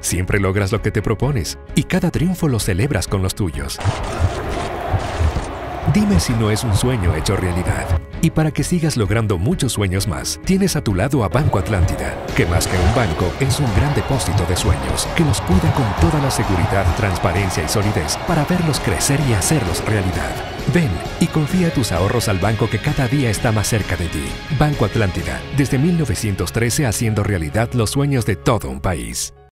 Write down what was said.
Siempre logras lo que te propones y cada triunfo lo celebras con los tuyos. Dime si no es un sueño hecho realidad. Y para que sigas logrando muchos sueños más, tienes a tu lado a Banco Atlántida, que más que un banco es un gran depósito de sueños, que los cuida con toda la seguridad, transparencia y solidez para verlos crecer y hacerlos realidad. Ven y confía tus ahorros al banco que cada día está más cerca de ti. Banco Atlántida, desde 1913 haciendo realidad los sueños de todo un país.